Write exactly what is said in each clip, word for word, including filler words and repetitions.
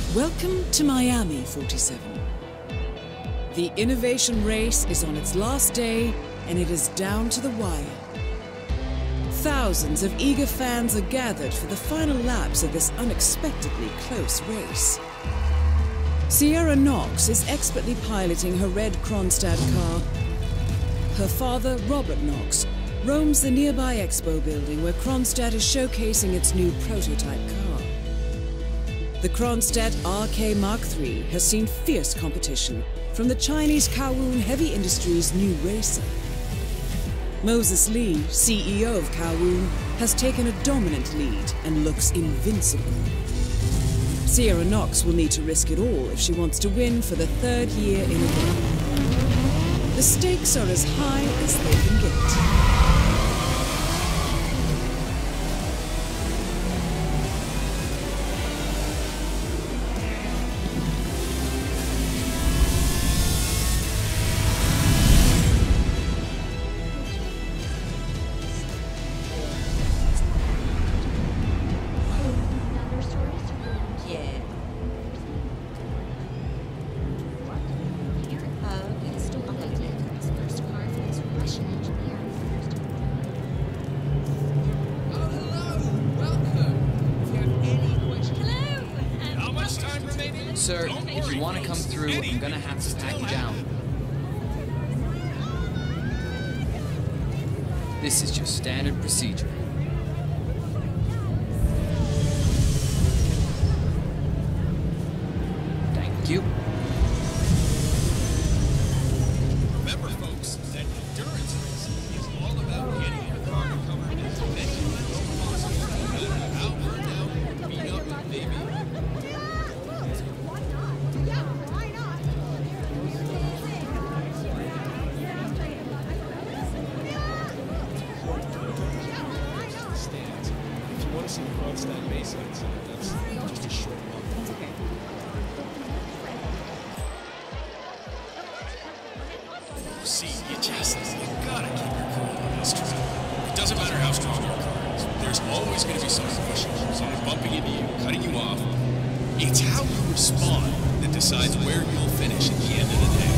Welcome to Miami, forty-seven. The innovation race is on its last day, and it is down to the wire. Thousands of eager fans are gathered for the final laps of this unexpectedly close race. Sierra Knox is expertly piloting her red Kronstadt car. Her father, Robert Knox, roams the nearby expo building where Kronstadt is showcasing its new prototype car. The Kronstadt R K Mark three has seen fierce competition from the Chinese Kowloon Heavy Industries' new racer. Moses Lee, C E O of Kowloon, has taken a dominant lead and looks invincible. Sierra Knox will need to risk it all if she wants to win for the third year in a row. The stakes are as high as they can get. Sir, if you want to come through, I'm gonna have to pat you down. This is just standard procedure. Thank you. Remember, folks, that endurance race is all about getting your car to cover as many miles as possible, no matter how burned out or beat up it may be. See the Kronstadt base outside. That's just a short walk. That's okay. See, you just, you gotta keep your cool on this track. It doesn't matter how strong your car is. There's always gonna be someone pushing you, someone bumping into you, cutting you off. It's how you respond that decides where you'll finish at the end of the day.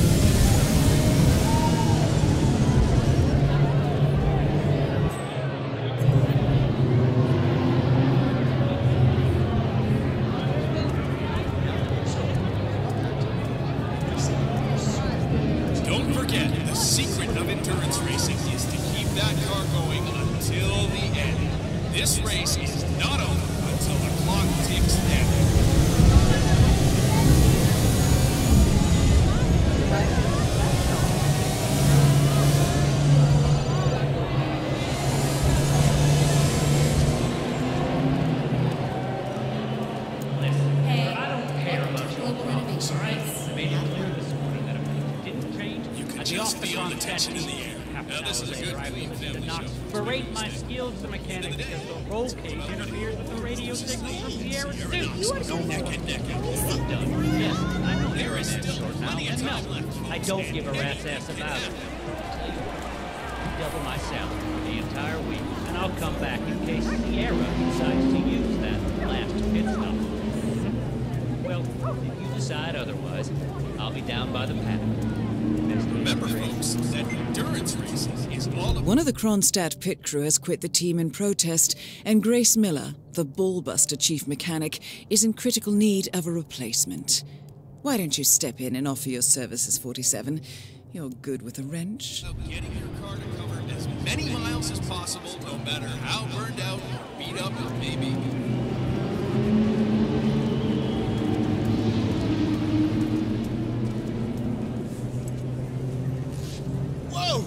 Don't forget, the secret of endurance racing is to keep that car going until the end. This race is not over until the clock ticks down. Hey, I don't care about global innovation race. I made it clear this morning that if it didn't change, You can I'd be just off the feel the Kronstadt tension in the beach. air. Half Now, an this hour is a later, good, I clean was family to knock, show. berate my skills as a mechanic because the roll cage interferes with the radio signal from Sierra Two. No neck and neck out there. I'm done. Yes, I know There you're is in that still short now, plenty of and no, time left. I don't give a rat's ass about it. Double my salary for the entire week, and I'll come back in case Sierra decides to use that last pit stop. Well, if you decide otherwise, I'll be down by the paddock. Remember, folks, that endurance racing is all about... One of the Kronstadt pit crew has quit the team in protest, and Grace Miller, the ballbuster chief mechanic, is in critical need of a replacement. Why don't you step in and offer your services, forty-seven? You're good with a wrench. Getting your car to cover as many miles as possible, no matter how burned out or beat up it may be. Whoa!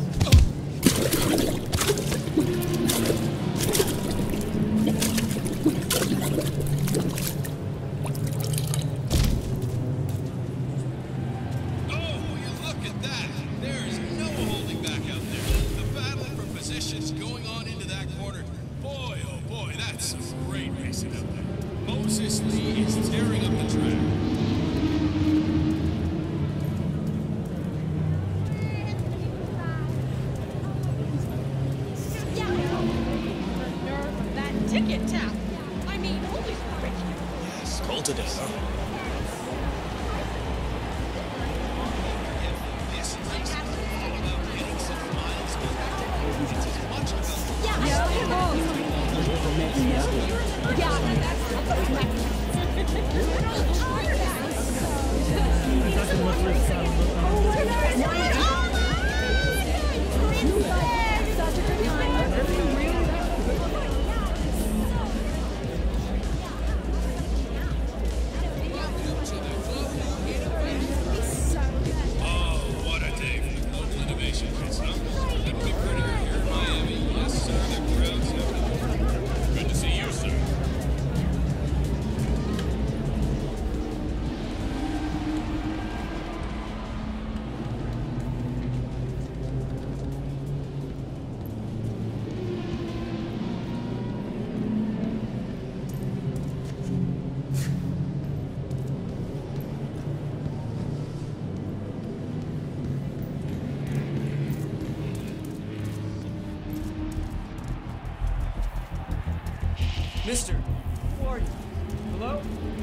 is tearing up the track. That ticket tap. I mean, holy frick. Yes, told to death, huh? Mister! Who are you? Hello?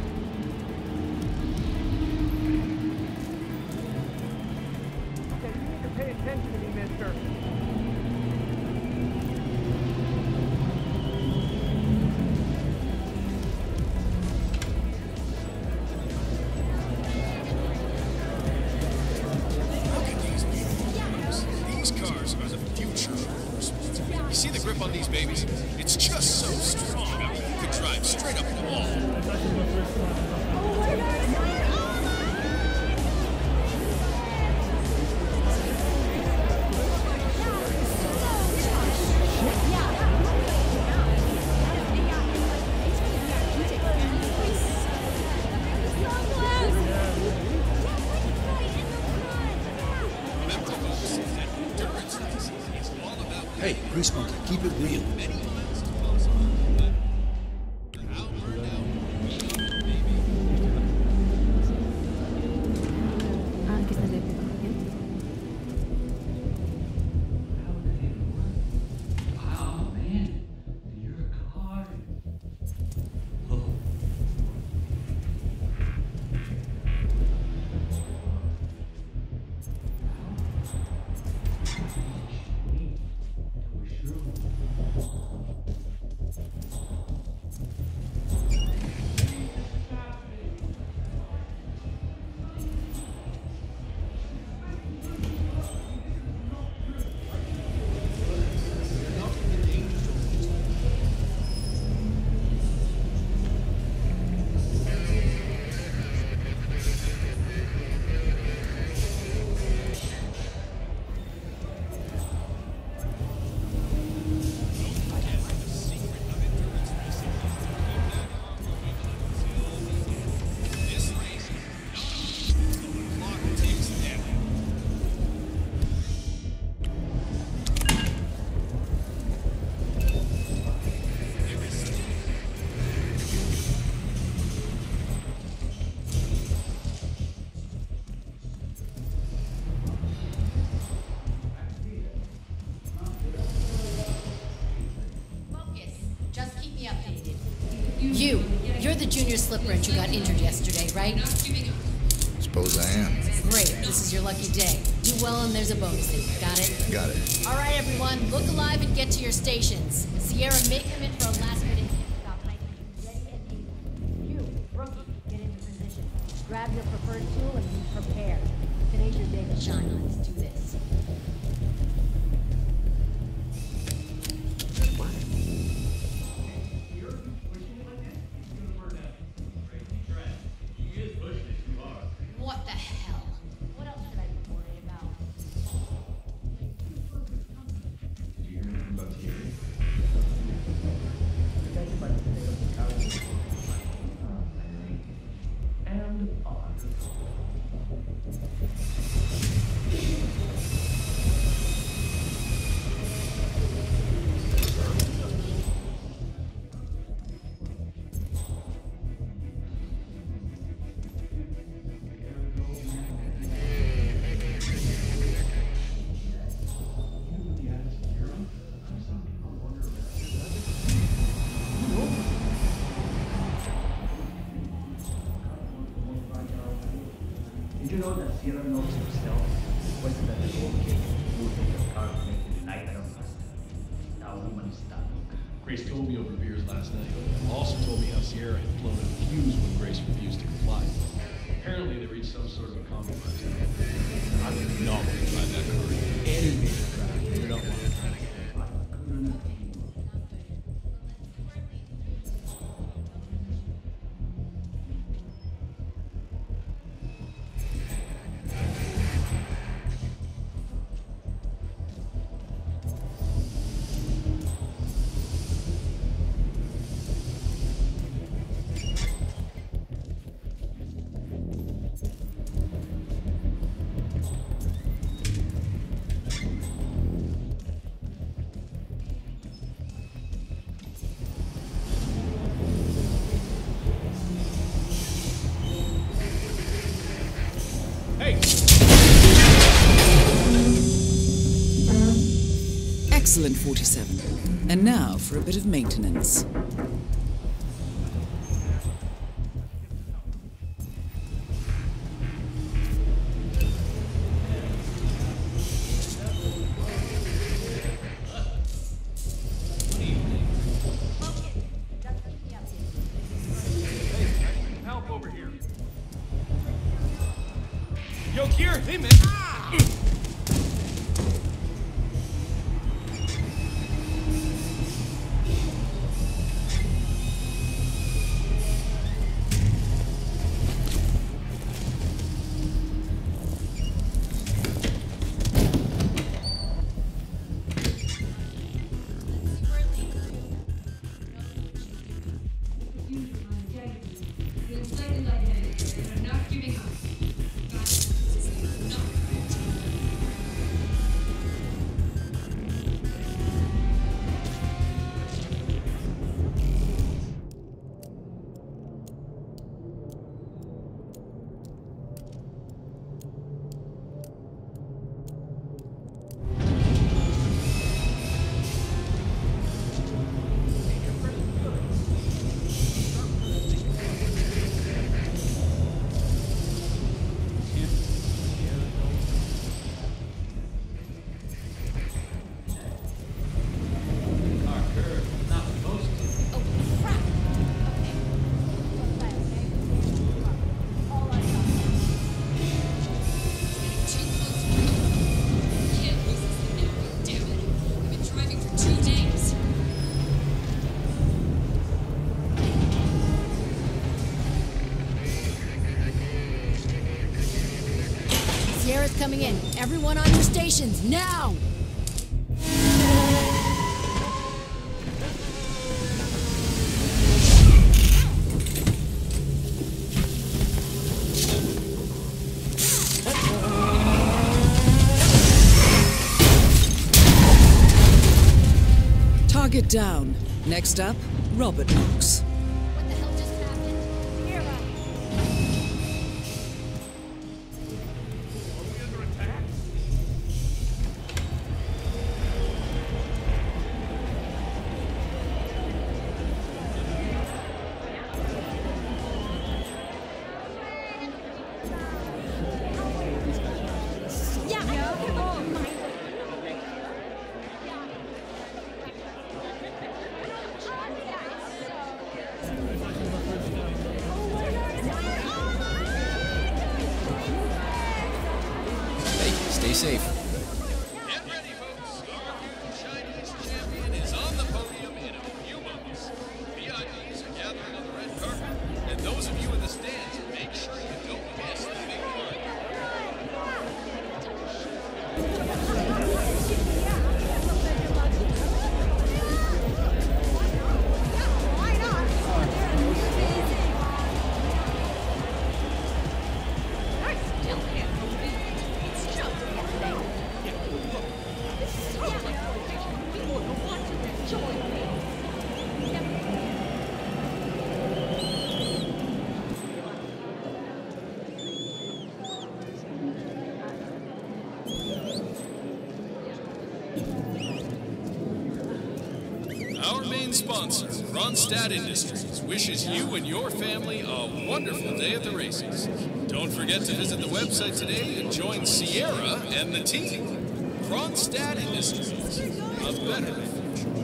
Okay, you need to pay attention to me, mister. Look at these vehicles. These cars are the future of motorsports. You see the grip on these babies? It's just so strong. I mean, you could drive straight up the wall. Remember, folks, that endurance racing is all about Hey, Grease Monkey, keep it real. many miles as possible. But how burned out we are, baby. Anche se deve Wow, man. You're a car. Oh. This race, the clock ticks down. Focus. Just keep me updated. You, you're the junior slip wrench who got injured yesterday, right? Suppose I am. Great. This is your lucky day. Do well and there's a bonus in it. Got it? Got it. All right, everyone. Look alive and get to your stations. Sierra, make them in for a last minute pit stop. I need you ready and able. You, rookie, get into position. Grab your preferred tool and be prepared. Today's your day to shine. Let's do this. What the hell? What else should I be worried about? And on. know that Sierra knows himself requested that the old kid move in the car to make it night at us? Now woman is stuck. Grace told me over beers last night. Also told me how Sierra had flown a fuse when Grace refused to comply. Apparently they reached some sort of a compromise. I would not want to drive that car. Any major traffic cleared up on the time. Excellent, forty-seven. And now for a bit of maintenance. Help over here. Yo, Kier, hey man. Ah! Sierra's coming in. Everyone on your stations, now! Target down. Next up, Robert Knox. What the hell just happened? Sierra! Yeah, yeah. Oh, my. Stay safe. Get ready, folks. Our new Chinese champion is on the podium in a few moments. V I Ps are gathering on the red carpet, and those of you in the stands, make sure you don't miss the big one. Why not? I still can't believe it. It's just yesterday. main sponsor, Kronstadt Industries, wishes you and your family a wonderful day at the races. Don't forget to visit the website today and join Sierra and the team. Kronstadt Industries, a better future.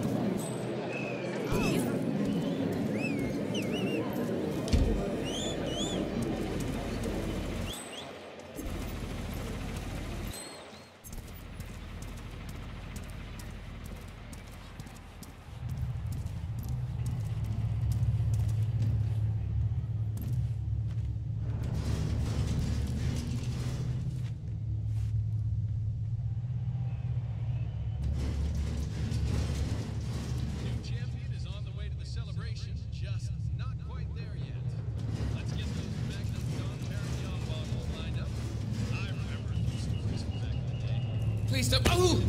Please stop. Oh!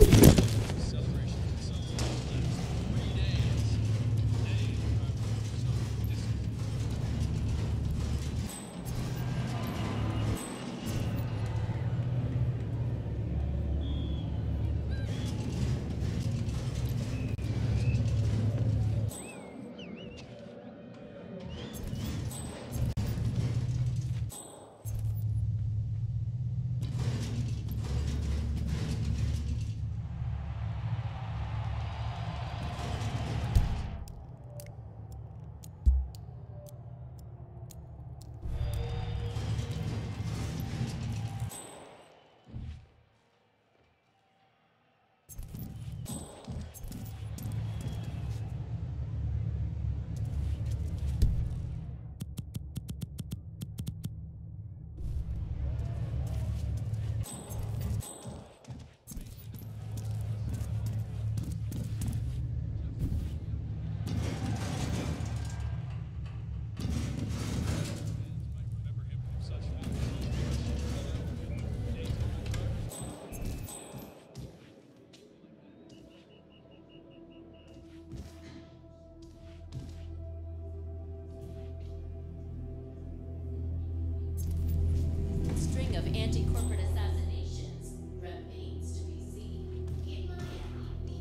String of anti-corporate assassinations remains to be seen in Miami.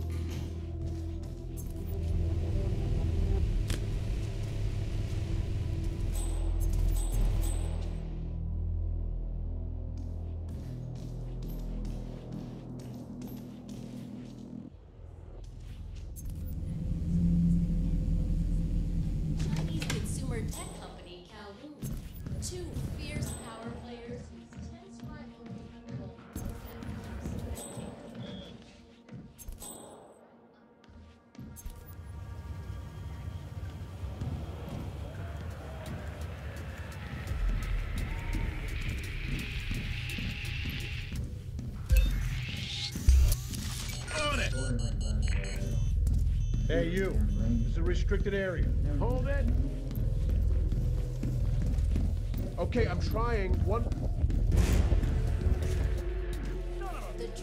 Chinese consumer tech company Kowloon. Two fierce power players. Ten smart people. Hey, you. It's a restricted area. Hold it. Okay, I'm trying. One. The drug.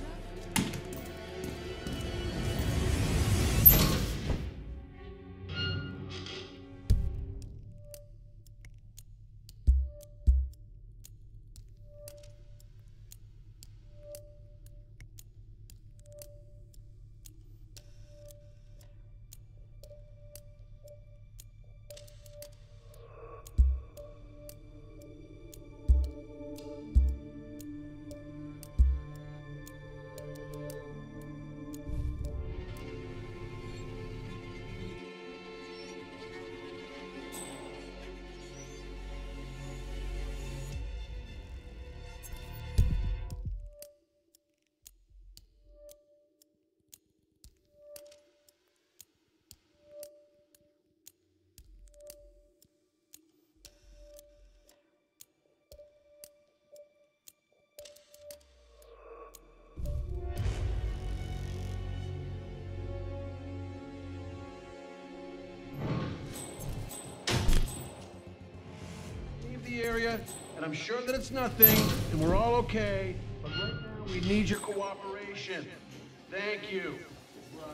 The area, and I'm sure that it's nothing, and we're all okay. But right now, we need your cooperation. Thank you. Right.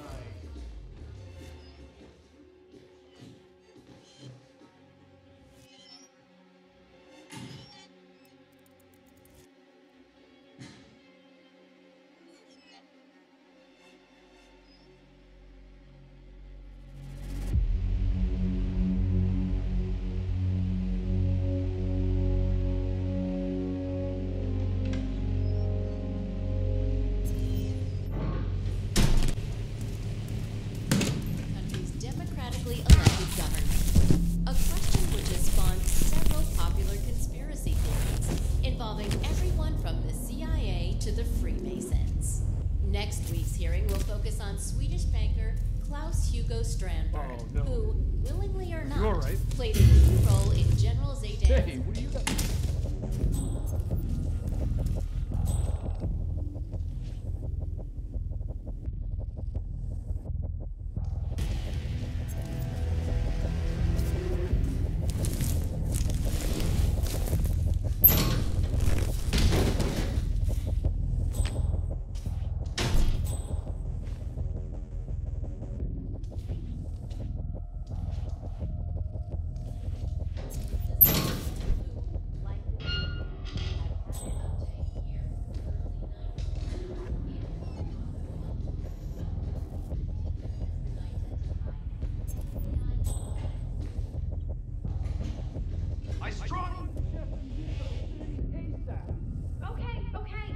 democratically elected government. A question which has spawned several popular conspiracy theories involving everyone from the C I A to the Freemasons. Next week's hearing will focus on Swedish banker Klaus Hugo Strandberg, Oh, no. who, willingly or not, You all right? played a key role in General Zaydan's... Hey, what do you got? I strongly suggest you leave the city ASAP. Okay, okay.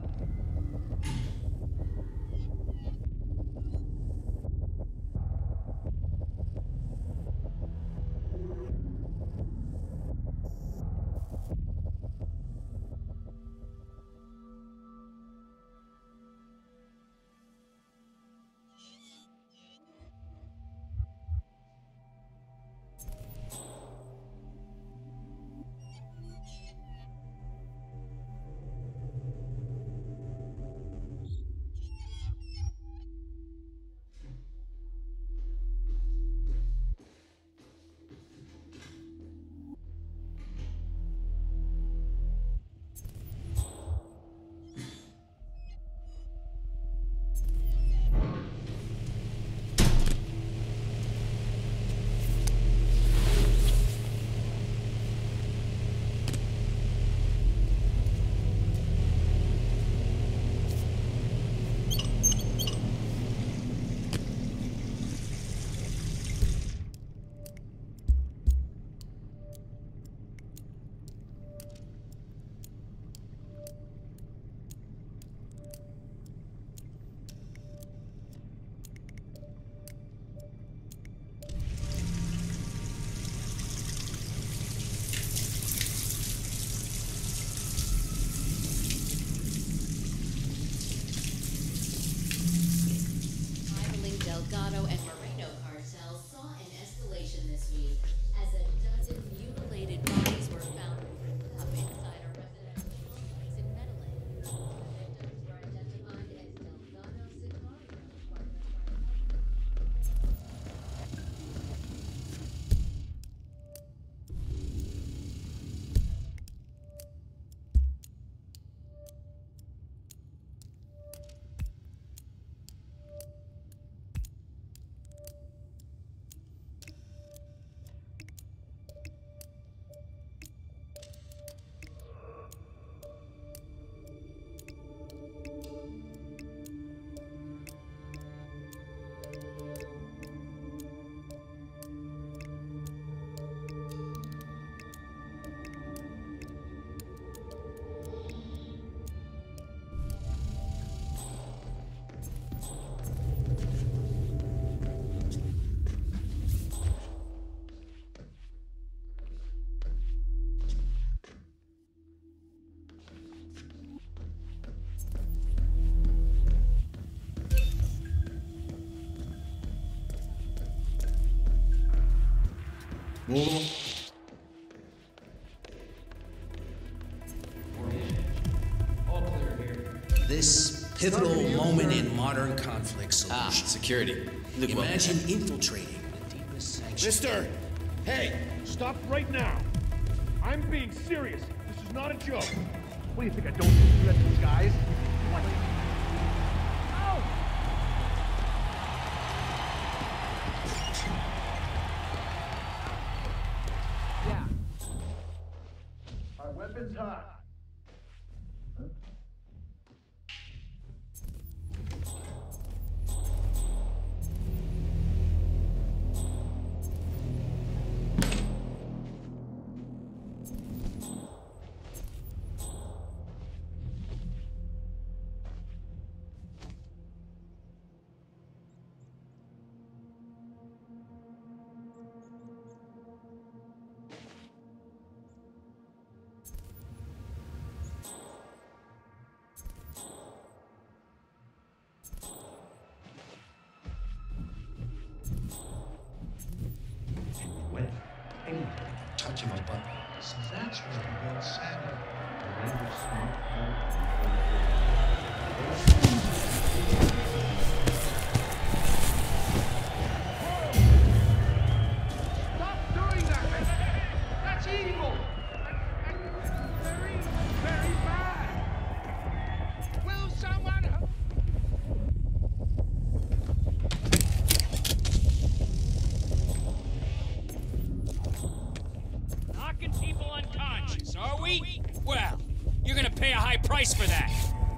Delgado and Moreno cartels saw an escalation this week as a dozen mutilated bodies were found up inside a residential complex in Medellin. The victims were identified as Delgado Sicario, partner cartel. All clear here. This pivotal moment in modern conflict solution. Ah, security. Look well. Imagine infiltrating the deepest sanctuary. Mister! Hey! Stop right now! I'm being serious. This is not a joke. What do you think, I don't do that to these guys? What? Ow! Yeah. Our weapons hot. wet. Anything. Touch of a button. So that's where we built sandbox. The language smart Stop doing that! That's evil! That's very, very bad! Will someone... Knocking people unconscious, are we? Well, you're gonna pay a high price for that.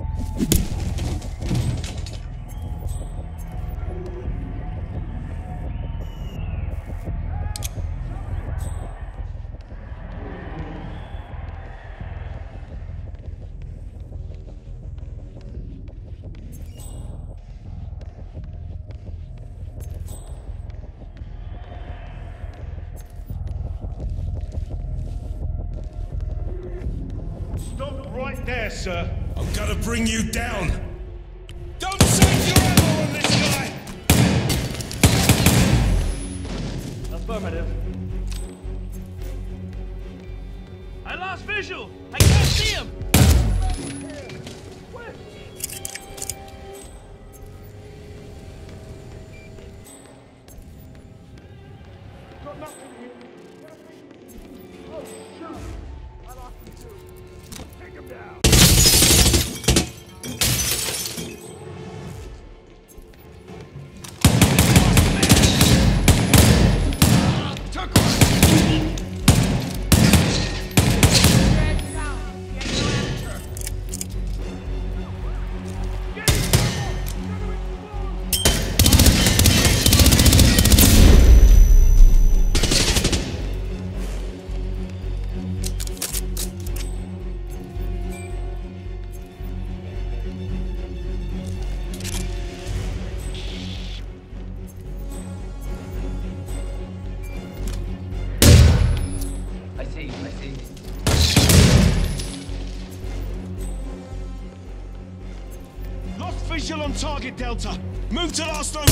Stop right there, sir. I'm gonna bring you down. Don't save your ammo on this guy! Affirmative. I lost visual! I can't see him! Got nothing here. Oh, shoot! I lost him too. Take him down! Took one! I see, I see. Lost visual on target, Delta. Move to last zone.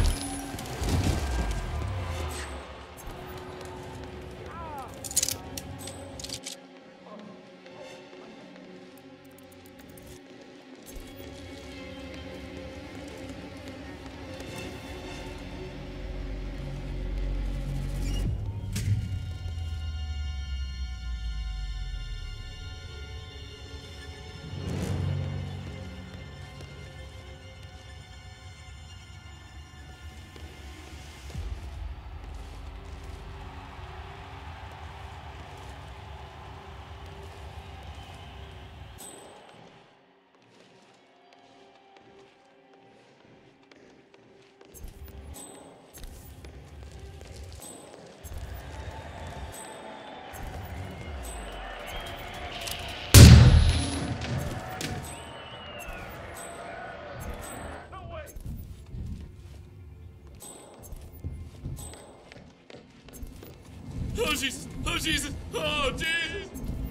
Oh, Jesus! Oh, Jesus! Oh, Jesus!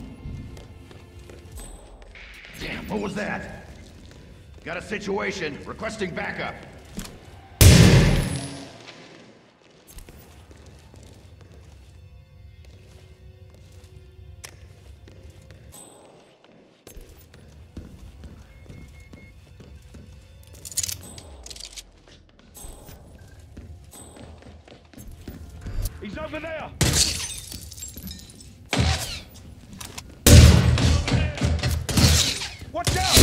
Damn, what was that? Got a situation. Requesting backup. He's over there! Watch out!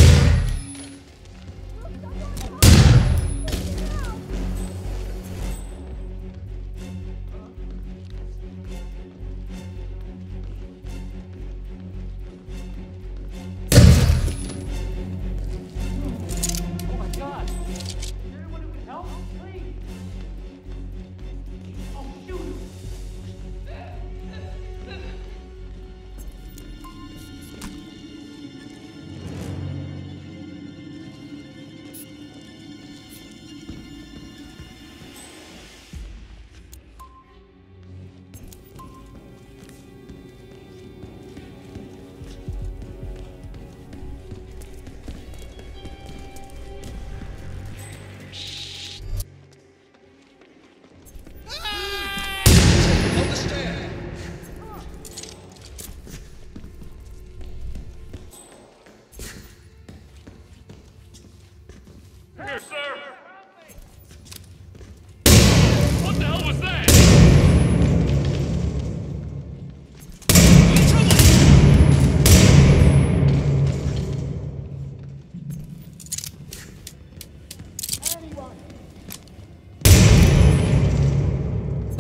Oh my god! Is there anyone who can help? Please! Oh, shoot!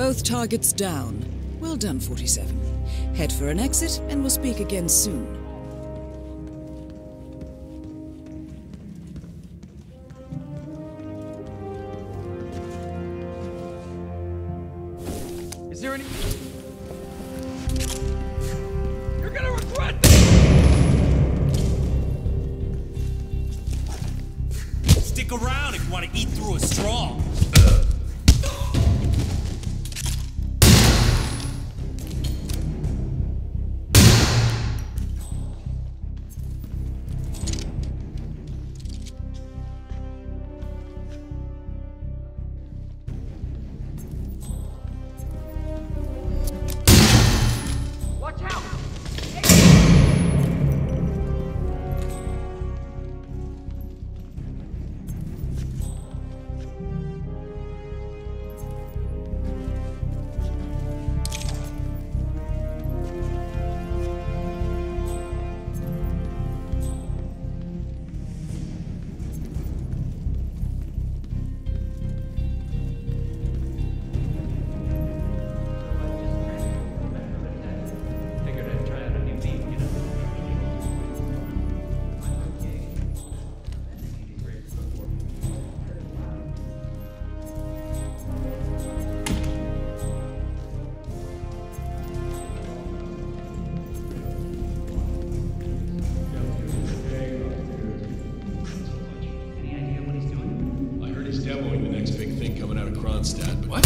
Both targets down. Well done, forty-seven. Head for an exit, and we'll speak again soon. Is there any... You're gonna regret this! Stick around if you want to eat through a straw. Watch out! Figured I'd try out a new beat, you know. Any idea what he's doing? I heard he's demoing the next big thing coming out of Kronstadt, but... What?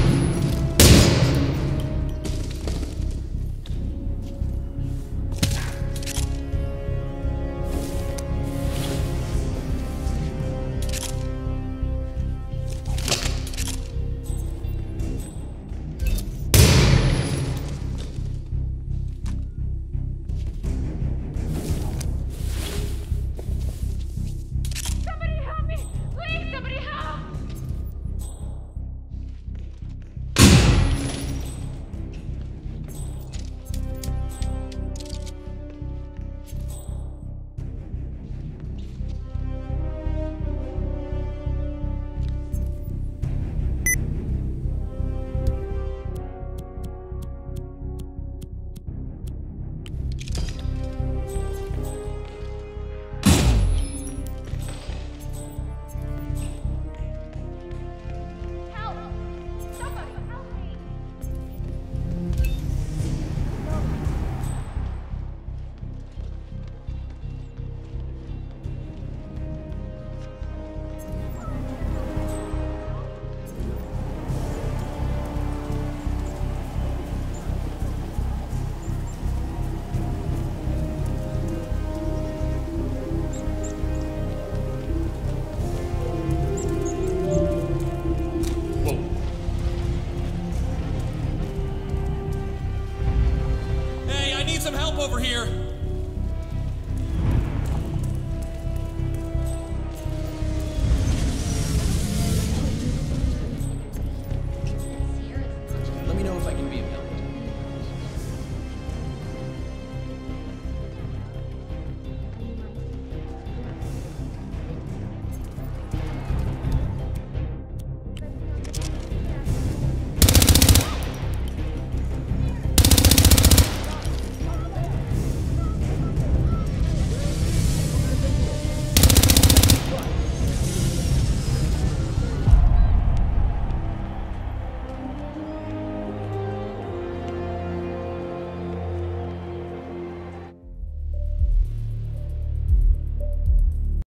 Somebody help me! Please, somebody help! Help! Somebody help me! Hey, I need some help over here.